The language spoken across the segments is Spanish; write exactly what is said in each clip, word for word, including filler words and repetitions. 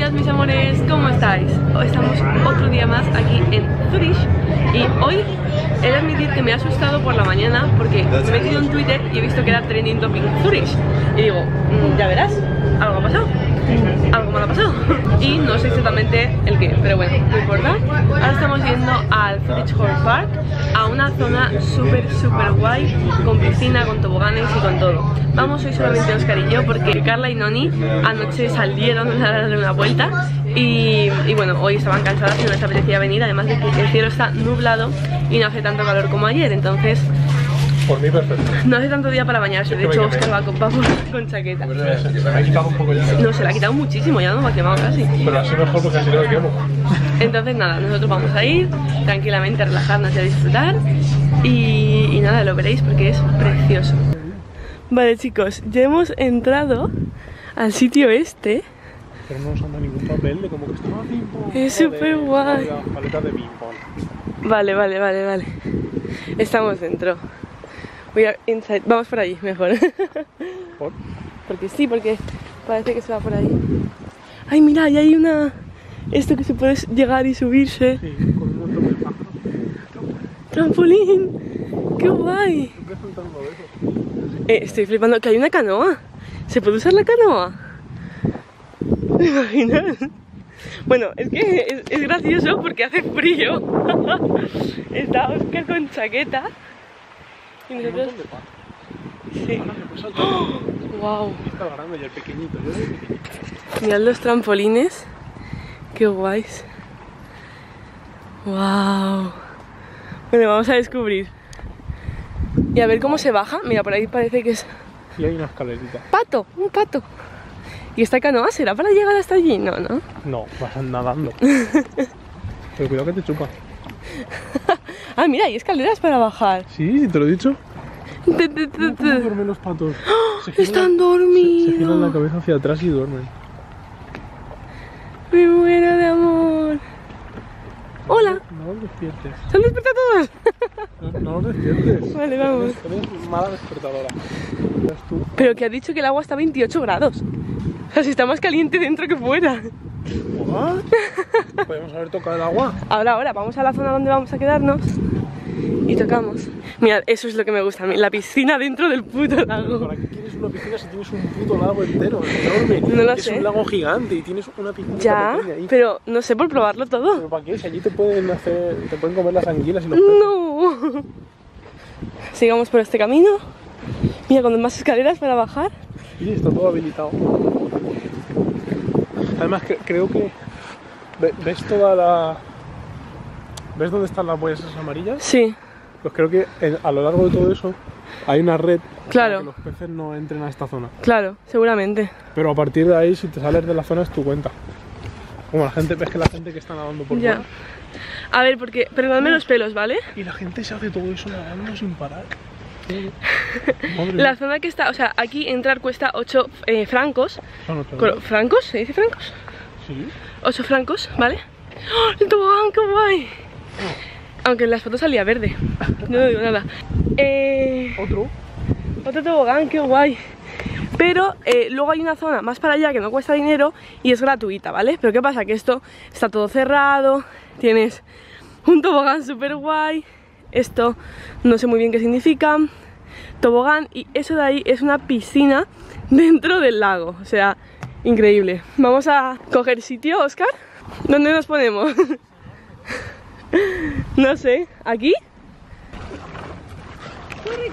días mis amores, ¿cómo estáis? Estamos otro día más aquí en Zurich y hoy he de admitir que me ha asustado por la mañana porque me he metido en Twitter y he visto que era trending topic Zurich y digo, mmm, ya verás, algo ha pasado, algo mal ha pasado y no sé exactamente el qué, pero bueno, no importa. Ahora estamos yendo al Zurich Horse Park, a una zona súper súper guay, con piscina, con toboganes y con todo. Vamos hoy solamente Oscar y yo porque Carla y Noni anoche salieron a darle una vuelta y, y bueno, hoy estaban cansadas y no les apetecía venir, además de que el cielo está nublado y no hace tanto calor como ayer, entonces por mí perfecto. no hace tanto día para bañarse. De hecho Oscar va con, va con chaqueta. Se me ha quitado un poco ya. No, se la ha quitado muchísimo, ya no me ha quemado casi. Pero así mejor porque así no me quemo. Entonces nada, nosotros vamos a ir tranquilamente a relajarnos y a disfrutar y, y nada, lo veréis porque es precioso. Vale chicos, ya hemos entrado al sitio este. Pero no nos han dado ningún papel de como que estaba ping-pong. Es súper guay. Paletas de ping-pong. Vale, vale, vale, vale. Estamos dentro. We are inside. Vamos por allí, mejor. ¿Por? Porque sí, porque parece que se va por ahí. Ay, mira, ahí hay una... Esto que se puede llegar y subirse. Sí, con un montón de pájaros. ¡Trampolín! ¡Qué guay! Siempre soltando de eso. Eh, estoy flipando que hay una canoa. ¿Se puede usar la canoa? ¿Te imaginas? Bueno, es que es, es gracioso porque hace frío. Está Oscar con chaqueta. Y nosotros... Sí. ¡Oh! ¡Wow! Está grande y el pequeñito. Yo soy pequeñito. Mirad los trampolines. ¡Qué guays! ¡Wow! Bueno, vamos a descubrir. Y a ver cómo se baja. Mira, por ahí parece que es... Y hay una escalerita. ¡Pato! ¡Un pato! ¿Y esta canoa será para llegar hasta allí? No, ¿no? No, vas nadando. Pero cuidado que te chupa. Ah, mira, hay escaleras para bajar. Sí, te lo he dicho. Te, te, te, ¿Cómo te. duermen los patos? ¡Oh! Se giran- Están Se, dormidos. se giran la cabeza hacia atrás y duermen. Me muero de amor. Hola. No los despiertes. ¿Se han despertado todos? No, no los despiertes. Vale, vamos. Eres mala despertadora. Eres tú. Pero que ha dicho que el agua está a veintiocho grados. O sea, si está más caliente dentro que fuera. ¿What? ¿Podemos haber tocado el agua? Ahora, ahora, vamos a la zona donde vamos a quedarnos y tocamos. Mirad, eso es lo que me gusta a mí, la piscina dentro del puto lago. ¿Para qué quieres una piscina si tienes un puto lago entero? Enorme. No lo es sé. un lago gigante y tienes una piscina Ya, pequeña ahí. pero no sé, por probarlo todo. ¿Pero para qué? Si allí te pueden hacer, te pueden comer las anguilas y los peces. No. Sigamos por este camino. Mira, con más escaleras para bajar. Sí, está todo habilitado. Además, que, creo que ve- ves toda la... ¿Ves dónde están las boyas esas amarillas? Sí, Pues creo que en- a lo largo de todo eso hay una red Claro. para que los peces no entren a esta zona. claro, seguramente. Pero a partir de ahí, si te sales de la zona, es tu cuenta. Como la gente, ves que la gente que está nadando por Ya. fuera. A ver, porque, perdonadme los pelos, ¿vale? Y la gente se hace todo eso nadando sin parar. Madre La mía. zona que está, o sea, aquí entrar cuesta ocho eh, francos. Son ocho, Colo- ¿no? ¿Francos? ¿Se dice francos? Sí. ocho francos, ¿vale? ¡Oh, el tobogán, qué guay! Aunque en las fotos salía verde. No digo nada. Eh, Otro. otro tobogán, qué guay. Pero eh, luego hay una zona más para allá que no cuesta dinero y es gratuita, ¿vale? Pero ¿qué pasa? Que esto está todo cerrado. Tienes un tobogán súper guay. Esto no sé muy bien qué significa. Tobogán, y eso de ahí es una piscina dentro del lago. O sea, increíble. Vamos a coger sitio, Oscar. ¿Dónde nos ponemos? No sé, ¿aquí? ¡Corre,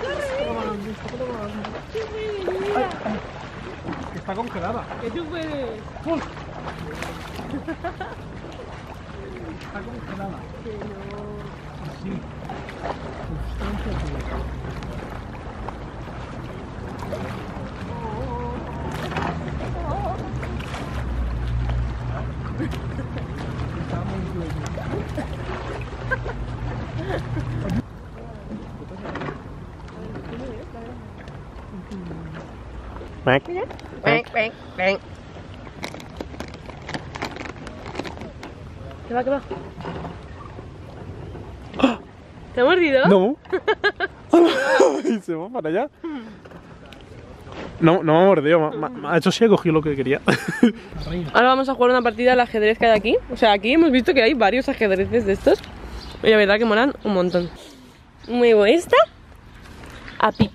corre! Está congelada. ¡Que tú puedes! Está congelada. Sí. Mac. ¿Qué va, qué va? ¿Te ha mordido? No. Y se va para allá. No, no me ha mordido, me, me ha hecho sí, he cogido lo que quería. Ahora vamos a jugar una partida al ajedrez que hay aquí. O sea, aquí hemos visto que hay varios ajedrezes de estos. Y la verdad que molan un montón. Muevo esta a pi.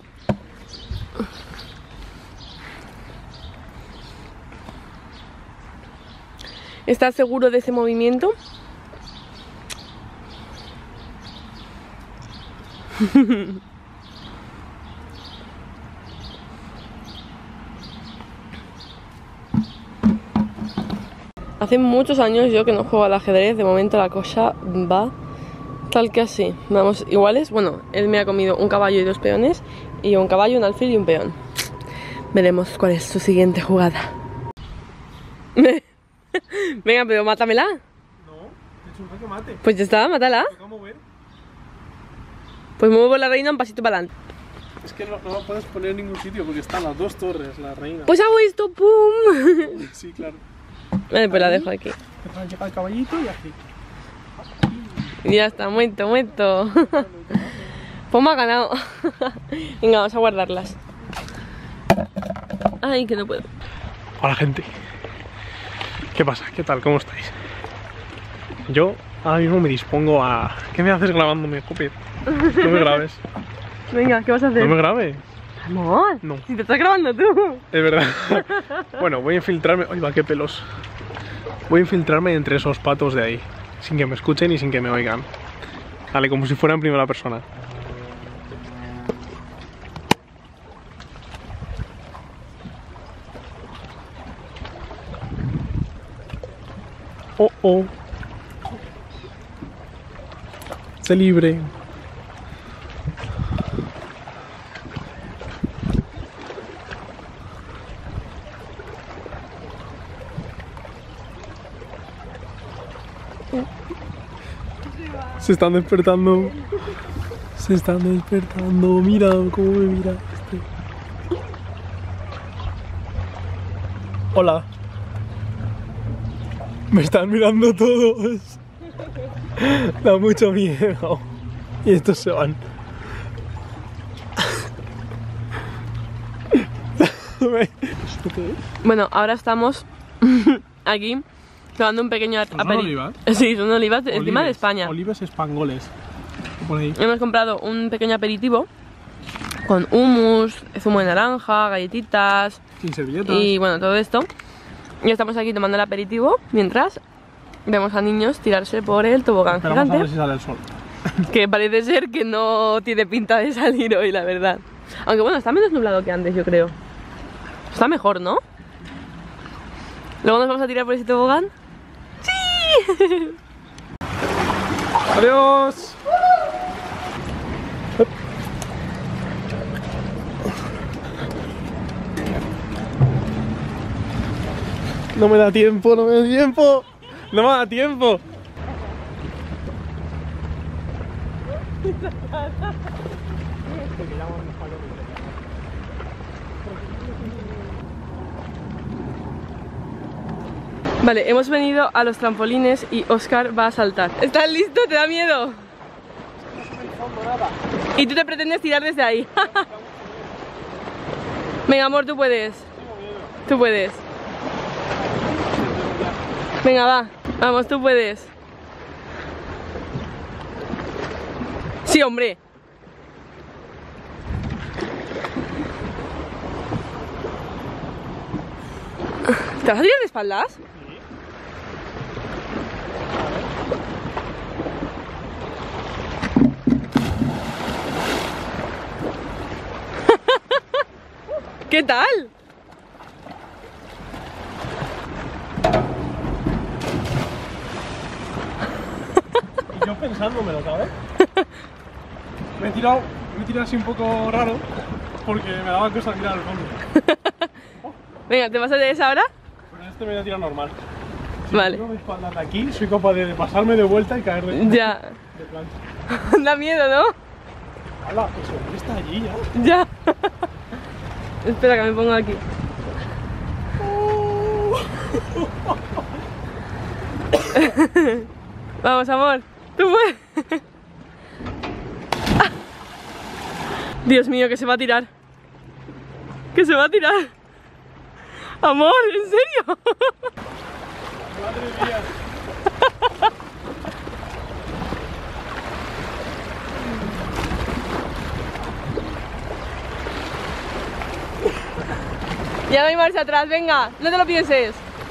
¿Estás seguro de ese movimiento? Hace muchos años yo que no juego al ajedrez. De momento la cosa va tal que así. Vamos iguales. Bueno, él me ha comido un caballo y dos peones. Y un caballo, un alfil y un peón. Veremos cuál es su siguiente jugada. Venga, pero mátamela. No, he hecho un jaque mate. Pues ya está, mátala. Toca mover. Pues muevo la reina un pasito para adelante. Es que no, no la puedes poner en ningún sitio porque están las dos torres, la reina. Pues hago esto, pum. Sí, claro. Vale, pues la dejo aquí. Llega el caballito y así. Y ya está, muerto, muerto. Pues me ha ganado. Venga, vamos a guardarlas. Ay, que no puedo. Hola, gente. ¿Qué pasa? ¿Qué tal? ¿Cómo estáis? Yo ahora mismo me dispongo a... ¿Qué me haces grabándome, Jope? No me grabes. Venga, ¿qué vas a hacer? No me grabes. Amor, No. si te estás grabando tú. Es verdad. Bueno, voy a infiltrarme... ¡Ay, va, qué pelos! Voy a infiltrarme entre esos patos de ahí, sin que me escuchen y sin que me oigan. Vale, como si fuera en primera persona. Oh, oh. Sé libre. Se están despertando. Se están despertando. Mira cómo me mira este. Hola. Me están mirando todos. Da mucho miedo. Y estos se van. Bueno, ahora estamos aquí tomando un pequeño ¿Son aperitivo. olivas? Sí, son olivas de, encima de España. Olivas espangoles. Por ahí. Hemos comprado un pequeño aperitivo con hummus, zumo de naranja, galletitas Sin servilletas. y bueno, todo esto. Y estamos aquí tomando el aperitivo mientras vemos a niños tirarse por el tobogán Esperamos a ver gigante. si sale el sol. Que parece ser que no tiene pinta de salir hoy, la verdad. Aunque bueno, está menos nublado que antes, yo creo. Está mejor, ¿no? Luego nos vamos a tirar por ese tobogán. ¡Sí! ¡Adiós! No me da tiempo, no me da tiempo. No me da tiempo. Vale, hemos venido a los trampolines y Oscar va a saltar. ¿Estás listo? ¿Te da miedo? Y tú te pretendes tirar desde ahí. Venga, amor, tú puedes. Tú puedes. Venga, va. Vamos, tú puedes. Sí, hombre. ¿Te vas a tirar de espaldas? ¿Qué tal? Y yo pensándomelo, ¿sabes? Me he tirado, me he tirado así un poco raro porque me daba cosa tirar al fondo. Venga, ¿te vas a hacer esa ahora? Pero este me voy a tirar normal. Si Vale. tiro mi espalda de aquí, soy capaz de pasarme de vuelta y caer de, Ya. de plancha. Da miedo, ¿no? ¡Hala! Pues el está allí ya. Ya. Espera que me pongo aquí. Vamos, amor. Tú puedes. Dios mío, que se va a tirar. Que se va a tirar. Amor, ¿en serio? Madre mía. Ya no hay marcha atrás, venga, no te lo pienses.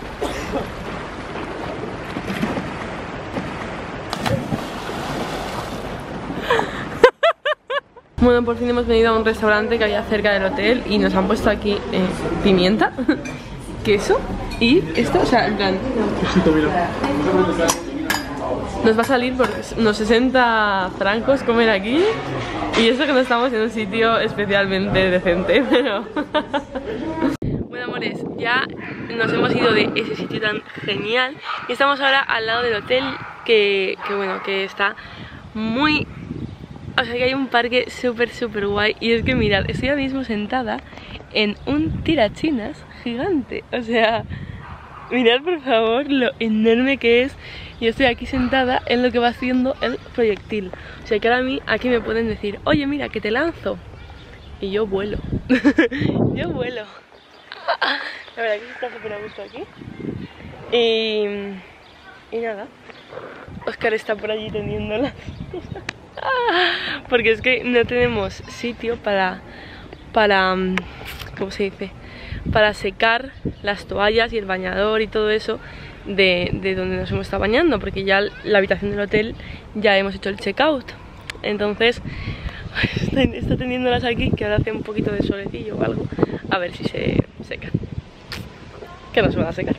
Bueno, por fin hemos venido a un restaurante que había cerca del hotel y nos han puesto aquí eh, pimienta, queso y esto, o sea, en plan... Quesito, mira. Nos va a salir por unos sesenta francos comer aquí y eso que no estamos en un sitio especialmente decente, pero... Bueno, amores, ya nos hemos ido de ese sitio tan genial y estamos ahora al lado del hotel que, que bueno, que está muy... O sea, que hay un parque súper, súper guay. Y es que mirad, estoy ahora mismo sentada en un tirachinas gigante. O sea, mirad por favor lo enorme que es. Y estoy aquí sentada en lo que va haciendo el proyectil. O sea, que ahora a mí aquí me pueden decir, oye, mira, que te lanzo. Y yo vuelo. Yo vuelo. La verdad que está súper a gusto aquí. Y... Y nada, Óscar está por allí teniéndola. Porque es que no tenemos sitio para, para, ¿cómo se dice? Para secar las toallas y el bañador y todo eso de, de donde nos hemos estado bañando, porque ya la habitación del hotel ya hemos hecho el checkout. Entonces está, está teniéndolas aquí, que ahora hace un poquito de solecillo o algo, a ver si se secan. Que no se van a secar.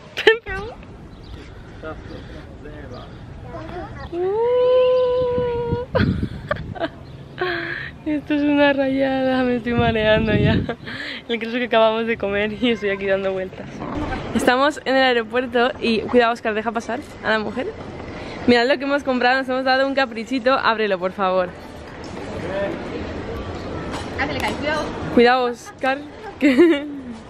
Esto es una rayada, me estoy mareando ya. El queso que acabamos de comer y estoy aquí dando vueltas. Estamos en el aeropuerto y cuidado, Óscar, deja pasar a la mujer. Mirad lo que hemos comprado, nos hemos dado un caprichito. Ábrelo, por favor. Hazle caer, cuidado. Cuidado, Óscar. Que...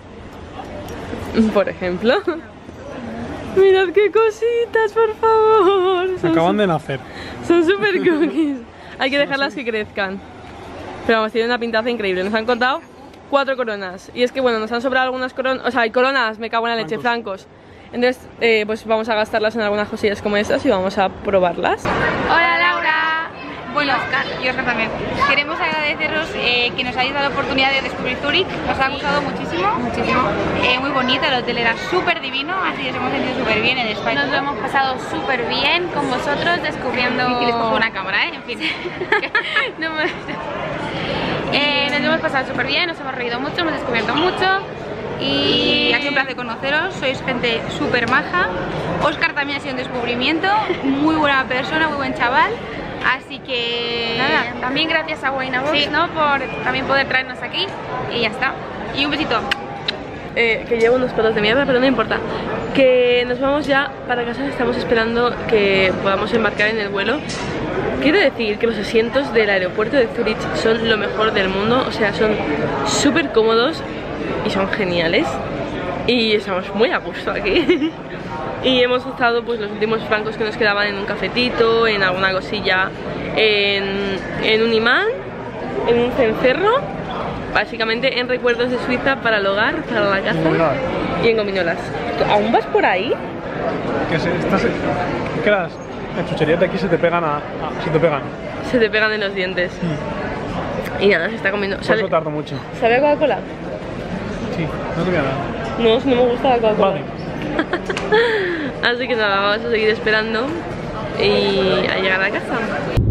Por ejemplo. Mirad qué cositas, por favor. Son Acaban de nacer. Son super cookies. Hay que dejarlas que crezcan. Pero vamos, tienen una pintaza increíble. Nos han contado cuatro coronas. Y es que bueno, nos han sobrado algunas coronas. O sea, hay coronas, me cago en la leche, francos. Entonces, eh, pues vamos a gastarlas en algunas cosillas como estas y vamos a probarlas. Hola Laura. Bueno, Óscar y Óscar también. Queremos agradeceros eh, que nos hayáis dado la oportunidad de descubrir Zúrich. Nos ha gustado muchísimo, muchísimo. Eh, muy bonito, el hotel era súper divino, así que nos hemos sentido súper bien en España. Nos lo hemos pasado súper bien con vosotros descubriendo... Y que les cojo una cámara, ¿eh? En fin. no me... eh, nos lo hemos pasado súper bien, nos hemos reído mucho, hemos descubierto mucho. Y ha sido un placer conoceros, sois gente súper maja. Óscar también ha sido un descubrimiento, muy buena persona, muy buen chaval. Así que nada, también gracias a Waynabox, sí, ¿no? Por también poder traernos aquí. Y ya está. Y un besito. Eh, que llevo unos pelos de mierda, pero no importa. Que nos vamos ya para casa, estamos esperando que podamos embarcar en el vuelo. Quiero decir que los asientos del aeropuerto de Zúrich son lo mejor del mundo, o sea, son súper cómodos y son geniales. Y estamos muy a gusto aquí. Y hemos usado pues los últimos francos que nos quedaban en un cafetito, en alguna cosilla, en, en un imán, en un cencerro, básicamente en recuerdos de Suiza para el hogar, para la casa y en gominolas. ¿Aún vas por ahí? Que se, estás, que las, las chucherías de aquí se te pegan a, a se te pegan. Se te pegan en los dientes. Mm. Y nada, se está comiendo. Por ¿Sabe, eso tardo mucho. ¿Sabe a Coca-Cola? Sí, no te voy a dar. No, no me gusta la Coca-Cola. Vale. Así que nada, vamos a seguir esperando y a llegar a casa.